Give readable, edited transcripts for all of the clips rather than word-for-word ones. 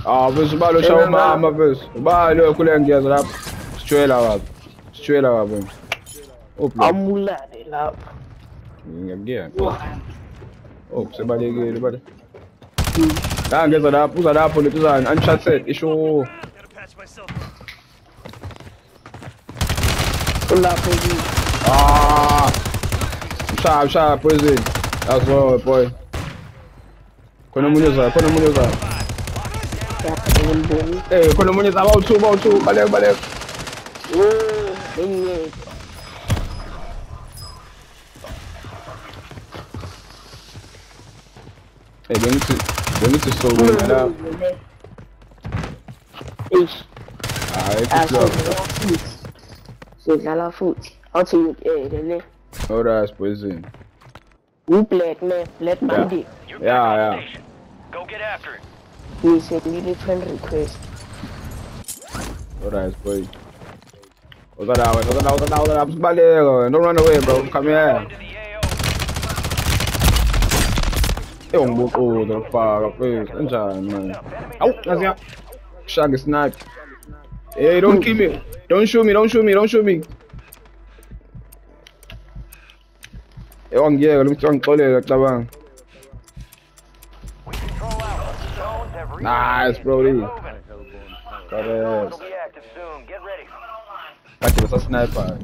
Ah, vezi ubalo shawo mama vezi. Ubalo kule ngiyeza lapha. Sitshwela baba. Sitshwela baba. Uplo. Amulane lapha. Ngiyakuyena. Oh, sebalekile bale. La ngeza lapha, uza lapho letuzana uncharted isho. Ulapho yini? Ah! Shaya poison. That's all boy. Khona umunye uzayo. Eh, khona umunye uzayo bawu2 baleka. Enye. Eh, bengithi sokwenza la. Ish. Hayi, sidlala futhi. Athi ne. alright poison. Black bandit. Yeah. Go get after it. We send me friend request. Alright boy. Uza dawo. Baleka. Don't run away, bro. Come here. Into the AO. Ungbuquza faka please. Kanjani man? Awu, nasiya. Shaka snipe. Hey, don't kill me. Don't shoot me. Ngiyeke lo mthi wangixolela cabanga. We control out. Zones have reached. Nice, Brody. Moving. Got Zones it. will be active soon. Get ready. Kati basa sniper.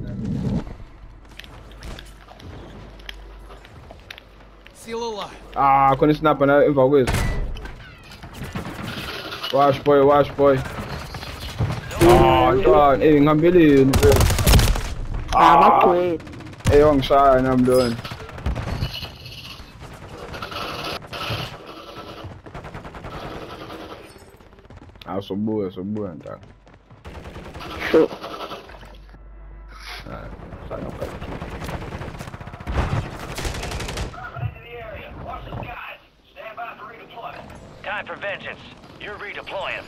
Seal alive. Ah, khona sniper na emva kwethu. Wash boy. Ah, God, ngihambeleni mfethu. Abagcwele. Wangishaya nami lona. Sobuya ntaka. Sure. Time for vengeance. You're redeploying.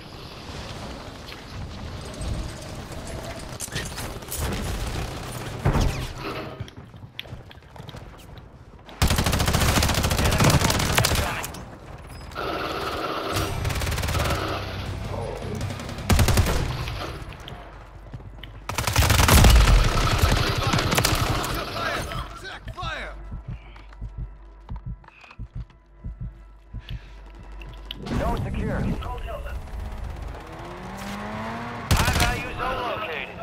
Zone secure. High value zone located.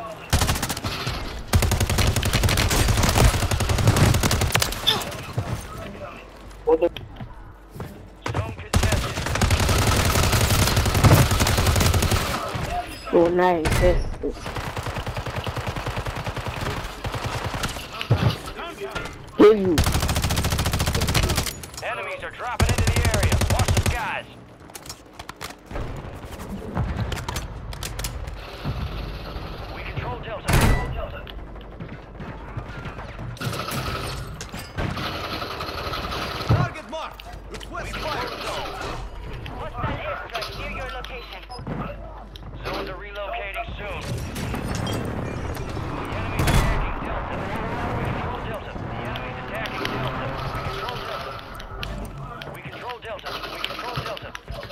Zone contested. Oh, nice. Yes. Give you. Enemies are dropping into the area. Watch the skies. We control Delta. Target marked. Request We fire. control the zone. Hostile airstrike near your location. Zones are relocating soon. The enemy's attacking Delta. We control Delta. The enemy's attacking Delta. We control Delta. We control Delta.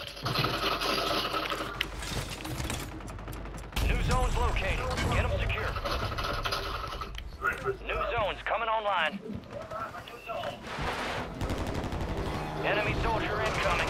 New zones located. Get them secure. New zones coming online. Enemy soldier incoming.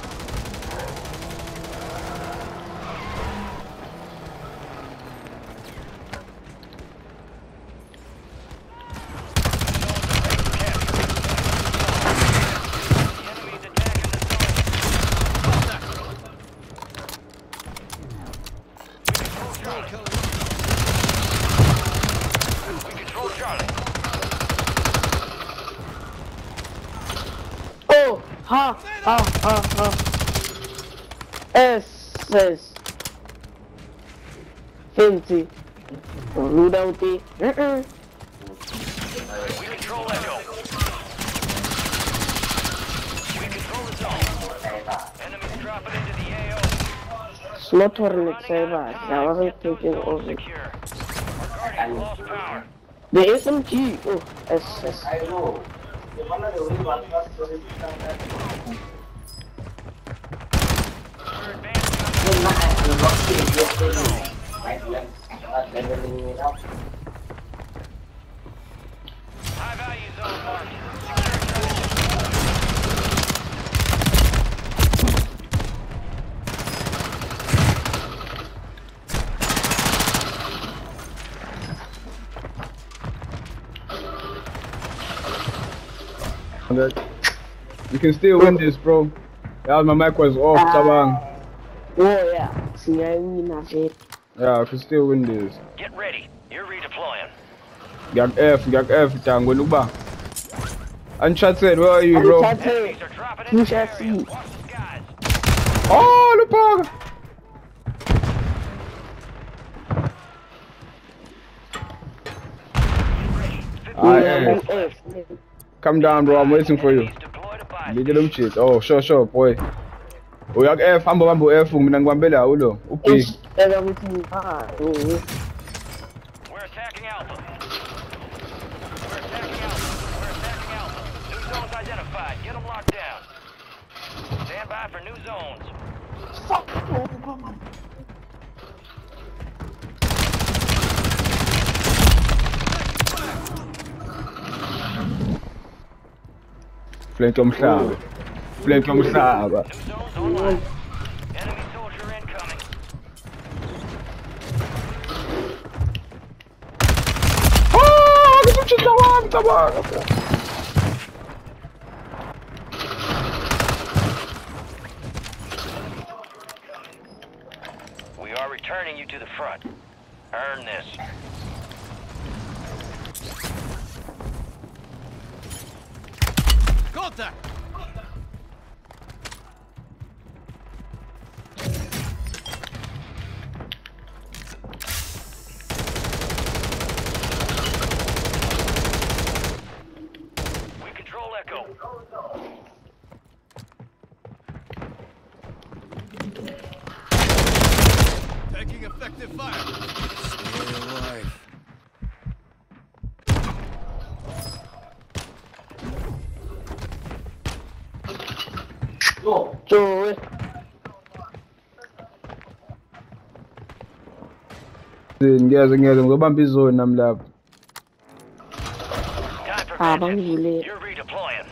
Ha. SS 20. Loadouty. We control Echo. We control the zone. Enemies dropping into the AO. Slot Hornet server. I wasn't thinking of it. Secure. Our Guardian lost power. The SMG. Oh, SS. We're advancing. High value zone marked. You can still win this, bro. Yeah, my mic was off, Tabang. Oh yeah. See, I win a bit. Yeah, I can still win this. Get ready. You're redeploying. Gag F, Tango Luba. Uncharted, where are you, bro? Enemies are dropping You into the shall area. see. Watch the skies. Oh, Lupa! Alright, come down, bro. I'm waiting for you. Enemies deployed a buy Look at them shit. Oh, sure, boy. Uyag F, hambo F, minangwambela ulo. Upi. Everything hard. We're attacking Alpha. We're attacking Alpha. We're attacking Alpha. New zones identified. Get them locked down. Stand by for new zones. Flank umhlaba. Flank umhlaba. New zones online. Enemy soldier incoming. Oh, ngizochitha wami tabanga. We are returning you to the front. Earn this. Contact! We control Echo. Taking effective fire. Stay alive. Joe. Ngiyeza ngizobamba izone nami lapha. Time for Ah, vengeance. bangile. You're redeploying.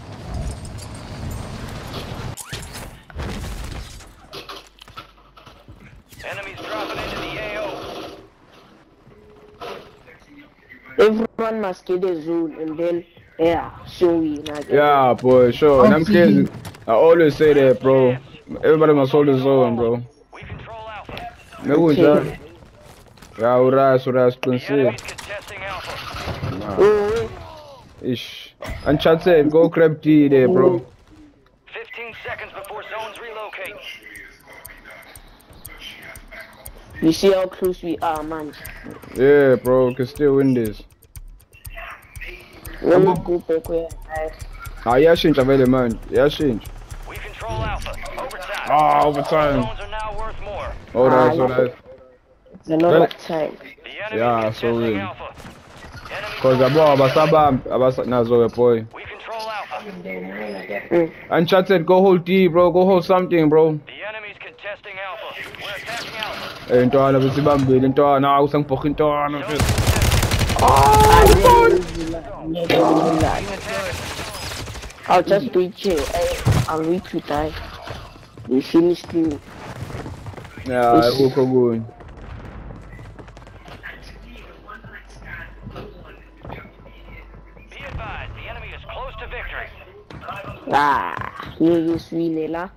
Enemies dropping into the AO. Everyone must get a zone and then show you. Yeah, boy, sure. And I'm kidding. I always say that, bro. Everybody must hold his own, bro. We control Alpha. Mekunjalo. Yeah, urash, The qinisile. enemy's contesting Alpha. Oh, Ish. Uncharted, go grab D there, bro. 15 seconds before zones relocate. you see how close we are, man. Yeah, bro, can still win this. Let me go back where I Yashintsha vele manje. Yashintsha. We control Alpha. Overtime. Ah, overtime. Zones are now worth more. Alright. It's another time. The enemy's Yeah, contesting so win. Alpha. Enemy Cause soldier yabo incoming. abasabambi nazo boy. We control Alpha. Uncharted, go hold D, bro. Go hold something, bro. The enemy's contesting Alpha. We're attacking Alpha. Eh, intwana besibambile intwana awusangibhokha intwana. Zones contested. I'll just reach you. I'll reach you, die. You finished me. Yeah, akukho kunye. Be advised, the enemy is close to victory. You swing lah.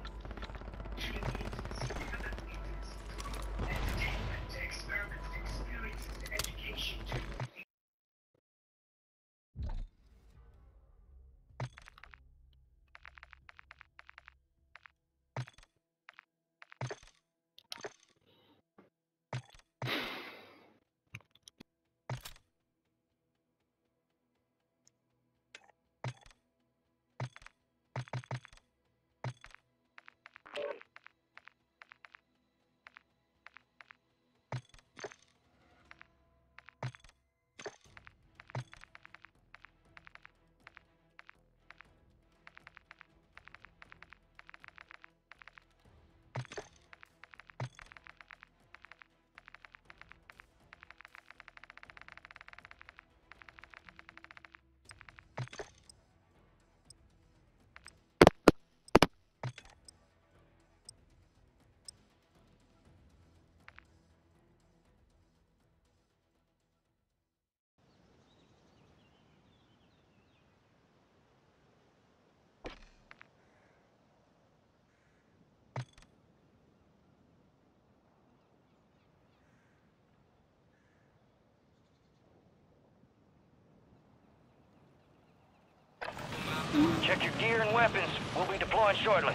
Check your gear and weapons. We'll be deploying shortly.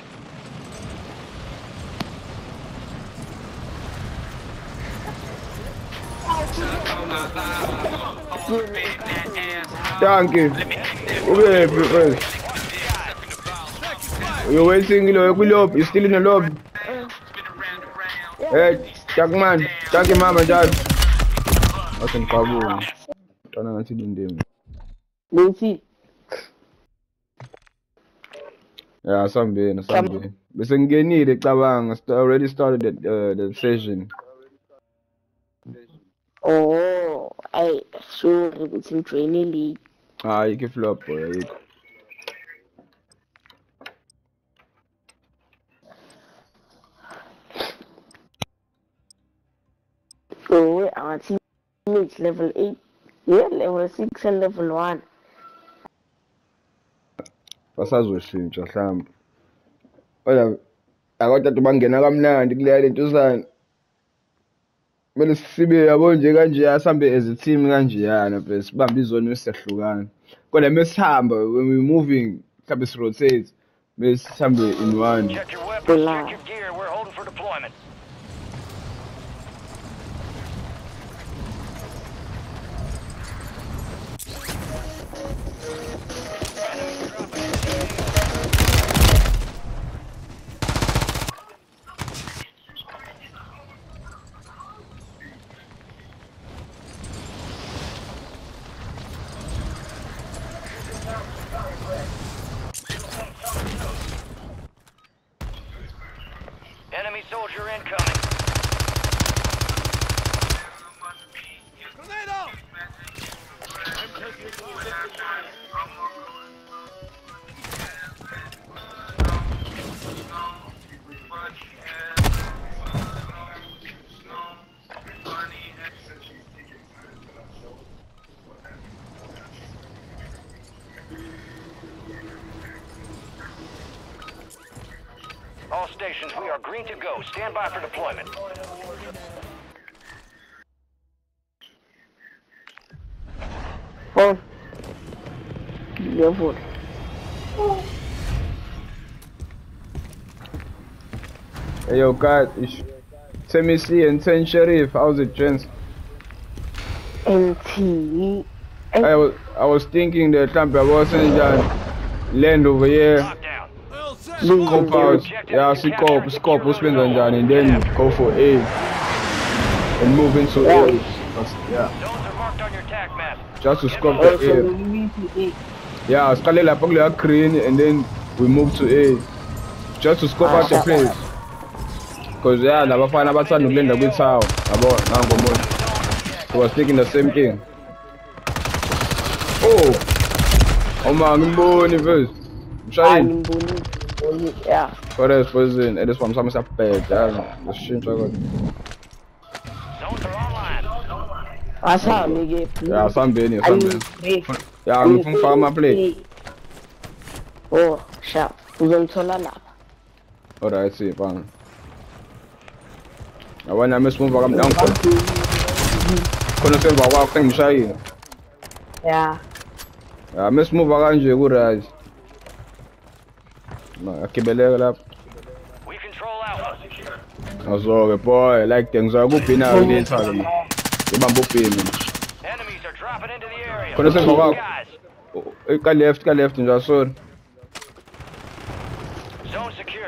Thank you. Okay, first. You're waiting in the lobby. You're still in the lobby. Hey, Jackman. Thank you, Mama, Dad. I can cover. Don't know doing them. Lucy. Yeah, some day. But some get needed. Already started the session. Oh, I saw it's in training league. Ah, you can flop, boy. Oh, our teammates level 8. Yeah, level 6 and level 1. Basazoshintsha mhlawumbe. Oya akade bangena kamnandi kuleya lento sana. Kumele sibe yabo nje kanje asambe as a team kanjeyana bese sibambe izone esihlukana. Kodwa mesihamba when we moving mhlawumbe si rotate bese sihambe in one. Check your weapons, check your gear. We're holding for deployment. Enemy soldier incoming. Grenade out! All stations, we are green to go. Stand by for deployment. Oh, level. Hey yo guys, it's Temisi and Ten Sheriff. How's it, gents? NT. I was thinking that Tampa wasn't land over here. Lockdown. Well set. Scope out, yeah, scope, we'll spend on that and then go for A and move into A. Yeah, Zones are marked on your tac map. just to scope the A. Yeah, scale like a green and then we move to A. Just to scope out the place. Because yeah, the Bafana Batsan will end up with how about now. So I was thinking the same thing. Oh man, I'm first. Shine. Yeah. Forest person, it is from some bad. The shit I got. Zones are online. I saw me. Yeah, some Benny, some Benny. Yeah, I'm from Farmer Play. Oh, sharp. Uzomthola lapha. Alright, see, fine. I want to miss move. I'm down. Couldn't say about walking shy. Yeah. I miss move around you, good eyes. I keep a leg up. We control Alpha. I saw a boy, like things are good now. You didn't tell me. The bamboo payment. Enemies are dropping into the area. Couldn't say about walk. Guys, Ka left, and just saw. zone secure.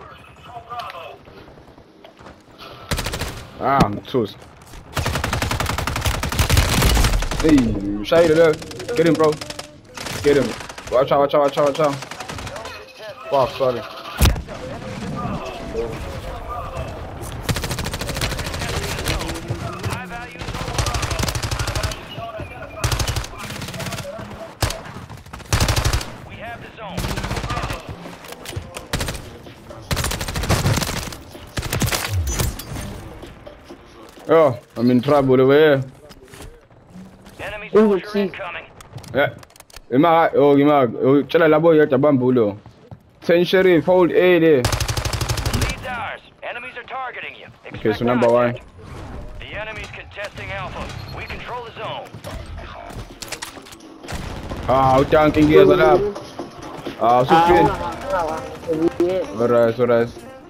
Ah, toast. Hey, shy there. Get him, bro. Get him. Watch out. Fuck, sorry. High value. We have the zone. Oh, I'm in trouble over here. Enemy soldier incoming. Yeah. Chala labo yeta bambulo. Ten Sheriff, hold A there. Lead's ours. Enemies are targeting you. Okay, so number one. The enemy's contesting Alpha. We control the zone. Ah, utanking gears up. Ah, Sophie. Yeah. Alright.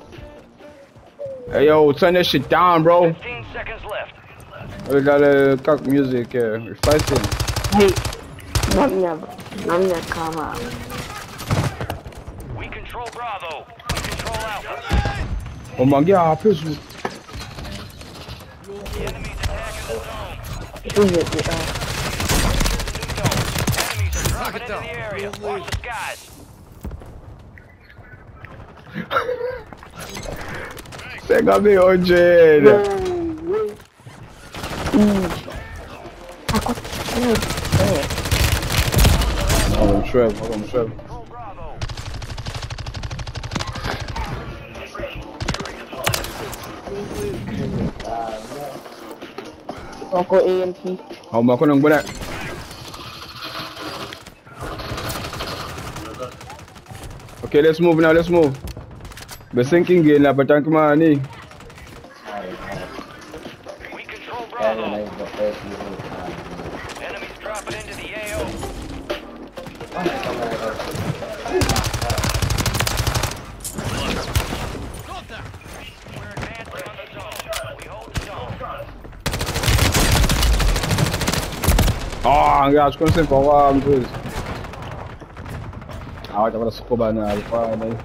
Hey yo, turn that shit down, bro. 15 seconds left. We got cock music, we're fighting. Hey, namnya kama. We control Bravo. We control Alpha. Oh my god, please. The enemy's attacking the zone. Itu je. Enemies are dropping into the area. Watch the skies. Sega me ojed. Takut. I'm sure. Control Bravo. Pokok AMP. How am I gonna go that? Okay, let's move now, let's move. We're sinking again, la patang money. We control Bravo. Enemies dropping into the AO. We're advancing on the zone. We hold the zone. Oh, guys, come sing for a while, please. I want to scuba now, finally.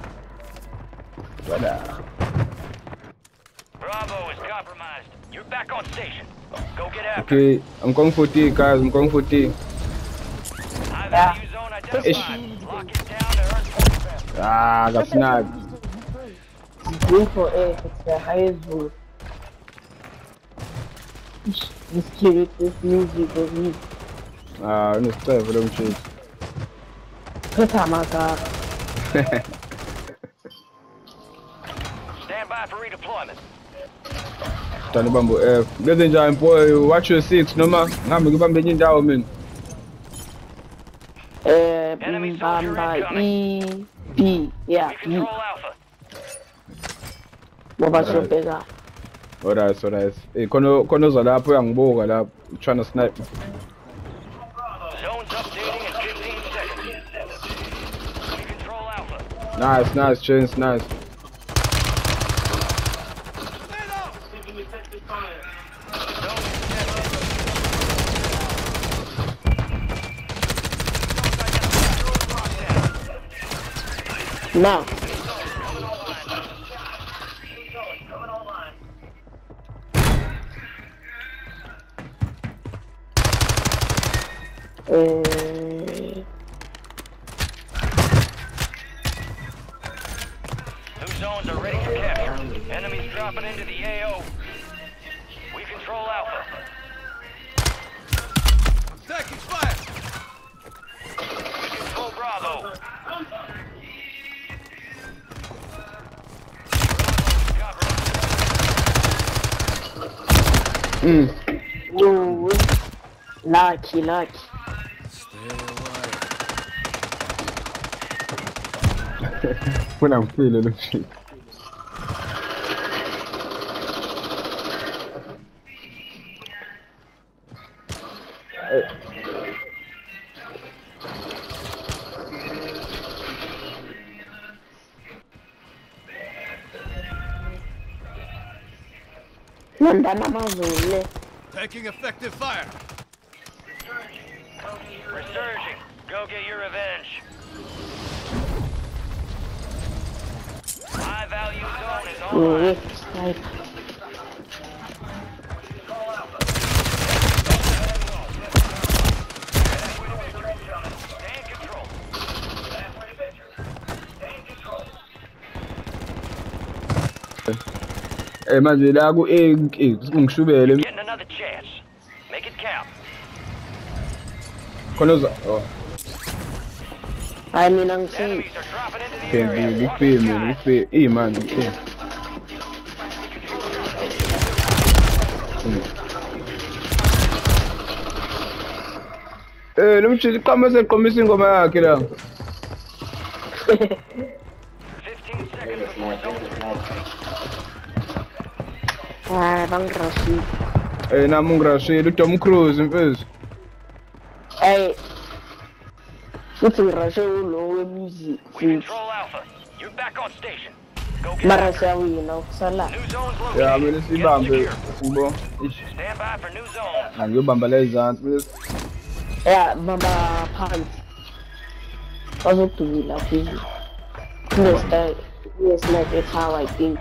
Bravo is compromised. You're back on station. Go get after. Okay, I'm going for tea, guys, I'm going for tea. High value zone identified. Lock it down to earn points back. Ah, I got snagged. Green for A, it's the highest vote. This kid, this music of me. Ah, I'm just tired for them shit. Katamaka. Stand by for redeployment. Tani bambo F. Ladies and boy, watch your six, no man. I'm going to be down, man. Enemy soldier Bamba incoming. B. Yeah, We B. control Alpha. What about your bigger? Alright. Hey, kono za lapo yang boga la trying to snipe. Zone's updating in 15 seconds. We control Alpha. Nice, Chance, nice. Now. Two zones are ready for capture. Enemies dropping into the AO. We control Alpha. Taking fire! We control Bravo. Ooh, lucky. Stay alive. When I'm feeling the shit. Nandana mazule. Taking effective fire. Resurging. Go get your revenge. High value zone is online. Snipe. Stay in control. Hey, man, I go ngishubele. Getting another chance. Make it count. Kono za. Oh, I mean, I'm saying. Enemies are dropping into the can area. be Watch pay the man, skies. pay. Hey, man, pay. Eh, lo mchili kama se komisi ngoma yake la. 15 seconds before zone Bang Rashid. Eh, na mungra shi Tom Cruise mfezi. Hey, futhi ngirashe ulo wemusic futhi Control Alpha. You're back on station. Go get mara after it. siyawina ukusala New zones Ya located. mina Get sibambe secure. sibo. Ish. Stand by for new zones. Angiyobamba la izansi mina. ya bamba phansi bazodubula phezulu kune-snipe ekhaya I think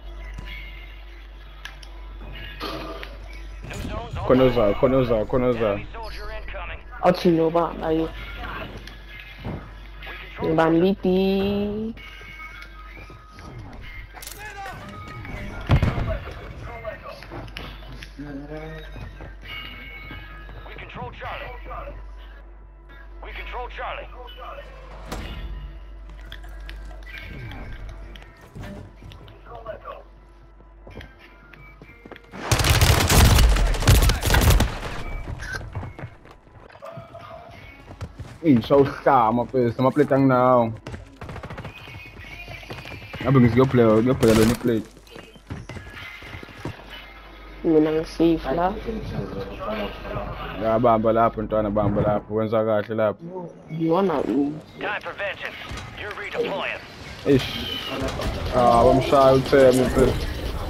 New zones on Khona the uzayo, khona uzayo, khona uzayo. enemy soldier incoming. athi nobamba yo We control ngibamba iti We control Charlie. We control Charlie. Shawuhlama mfethu, amaplate anginawo. Ngabe ngiyobheka lona iplate. mina ngisafe la Ya bamba lapho ntwana, bamba lapho. Wenza kahle lapho. ngibona Time for vengeance. You're redeploying. Ish. Wamshaya uThemi mfethu.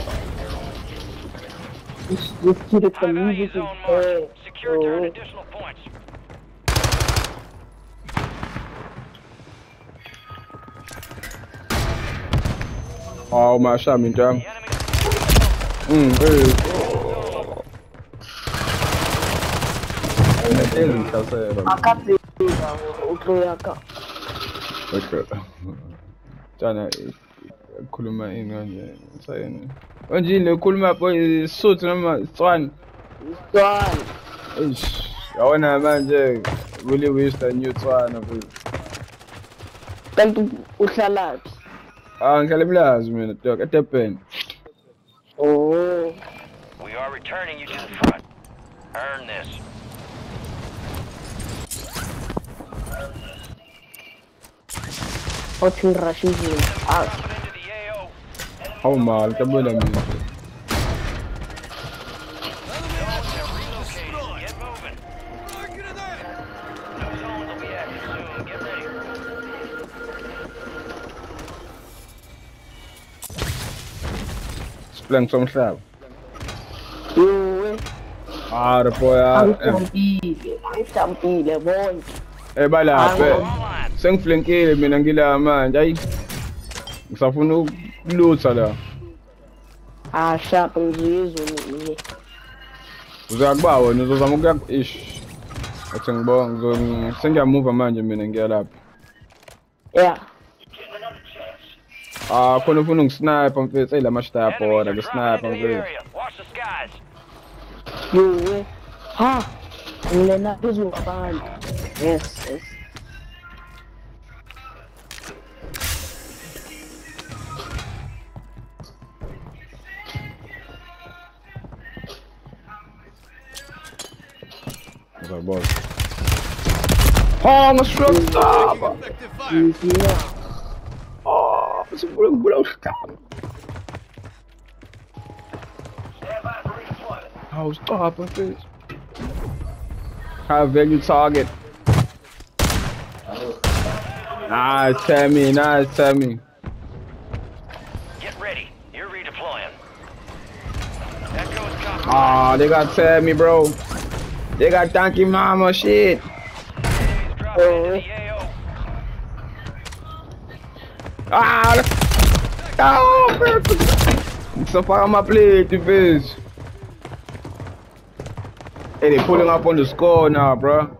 this kid is the High value music is zone there marked. Secure to earn additional points. Mashaya into yami. The enemy Ngihlasela. akabheka uxoyaka Okay. Tana khuluma ini kanje. Sayini. Manje lekhuluma isuthu noma isitswana. isitwana Eish. Yawona manje really waste a new tswana mfethu. kanti uhlalaphi Ngihlala eMlazi mina dog eDurban. oh We are returning you to the front. Earn this. othi ngirashe izinto Dropping into the AO. Hawu mal tabela mina. Zones are relocated. Get moving. Target in there! New zones will be active soon. Get ready. Siplang somhlaba. yowe Repoya. angijampile bonke Balapha. Online. Sengiflankile mina ngila manje. Hayi. Ngisafuna ukulutha la. shaka ngizizwe mina Uzakuba wena uzozama ukuya ish. Athi ngibonga sengiyamuva manje mina ngiya lapha. ya Khona ufuna ungisniper mfethu elama sniper wona Enemies ke are sniper dropping into the mfethu. area. Watch the skies. yowe ngilena phezulu kwabantu yes Uzabona. Ngasho stop. Effective fire! ngiyina Sifuna ngibula uhlaba. Stop mfethu. High value target. Nice Tammy, nice Tammy. Get ready. You're redeploying. Echo is compromised. They got Tammy, bro. They got Donkey Mama, shit. Enemies dropping into the AO. So far my plate, bitch. Hey, they pulling up on the score now, bro.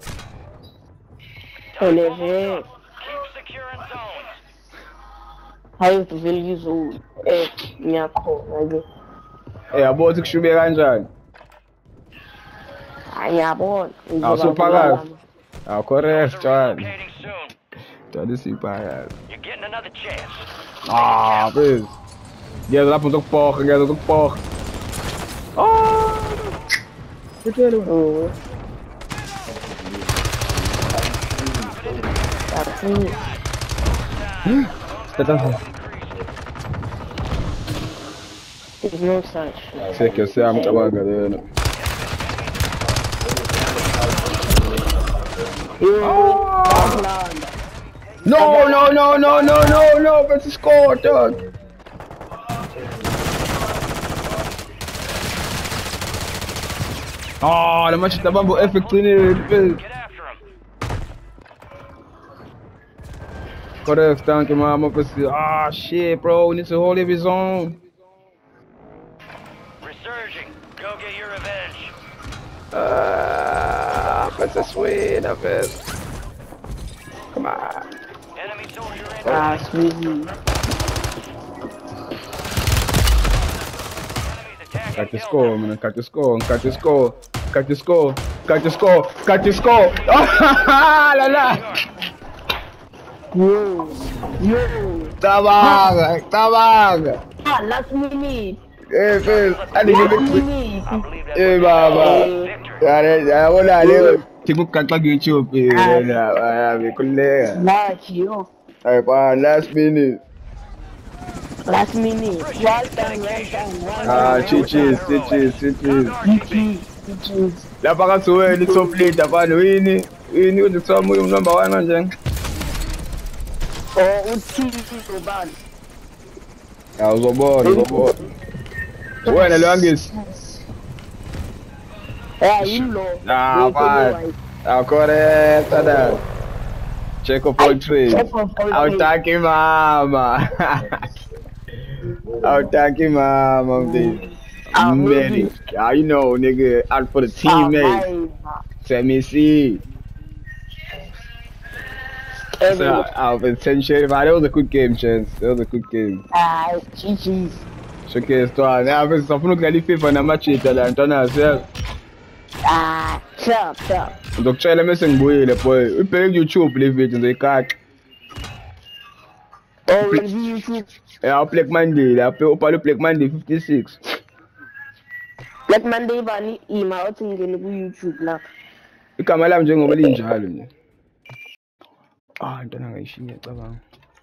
eleve Keep securing zones. hayi vele izulu ngiyakhona ke Hey, yabo ukuthi kushube kanjani? ngiyabona Awusuphakathi. Correct, Zones are John. relocating soon. Tell siphakathi. You're getting another chance. Bitch. Ngiyeza lapho ngizokuporha. There's no such. Seke siyamcabanga lena. No, but it's scored, dog. Oh, لما شفت بامبو افكت Get after him. correct, thank you, mama. Ah, shit, bro, we need to hold every zone. Resurging. Go get your revenge. But it's sweet, I bet. Come on. Enemy soldier in. Sweetie. Enemies attacking. Cut the Kill score, them. man. Cut the score. Cut the score. Cut the score. Cut the score. Cut the score. La la. Yo. Tabang. Ah, last minute. Eh, Phil. I didn't Last even. minute. I believe that Eh, was baba. victory. Ya, wala leo. Tiku kat lagi YouTube. Ya, kulle. Last yo. Ay, pa last minute. Last minute. Well done. Chichis. GG. Lapha kasuwe ni top leader bani wini uzithoma uyu number 1 manje. Oh, uthini ubani? Ya uzobona. Wena lo angisi. Yilo. Correct ada. Check of all trades. Awutaki mama. Awutaki mama baby. Medic. Yeah, you know, nigga, out for the teammate. Let me see. So, I've been 10 shade. That was a good game, Chance. That was a good game. GG. Okay, so now I'm going to qualify for the match. Chop. Donc, tu as la maison bouillée, le boy. Tu peux YouTube, les vidéos, les cartes. Oh, will be YouTube. Et on play Monday, on parle de Monday 56. Black Monday bani ima othingene ku YouTube la. Igama lami njengoba linjalo nje. Ntwana ngayishiya cabanga.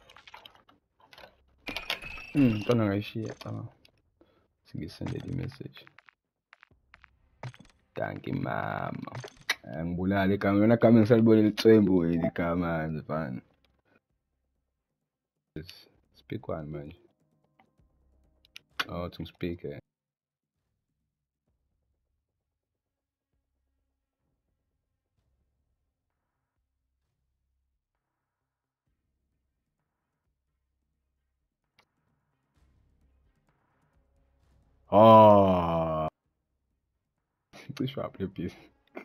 Ntwana ngayishiya cabanga. Singisendele i-message. Thank you mama. Ngibulala igama lona igama ngisalibona licembu wena igama manje fana. Speak one manje. Oh, to speak eh. Oh, please swap your piece.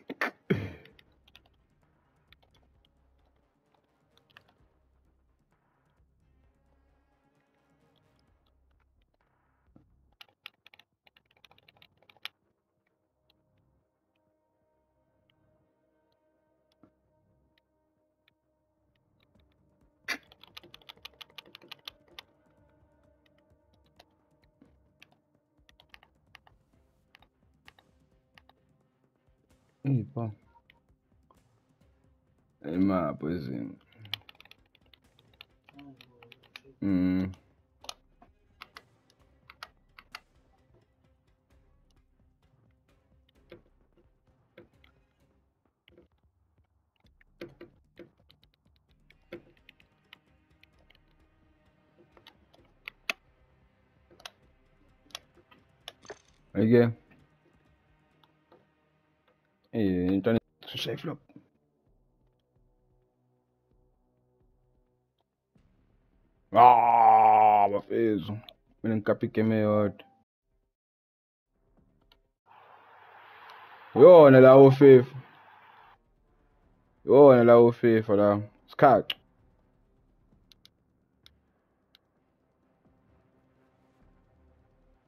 Pá. É má, pois é. Again. Então, sucesso flop. Bafezo. Mina ngikapike meyodwa. Yona la FIFA. La. Skhathi.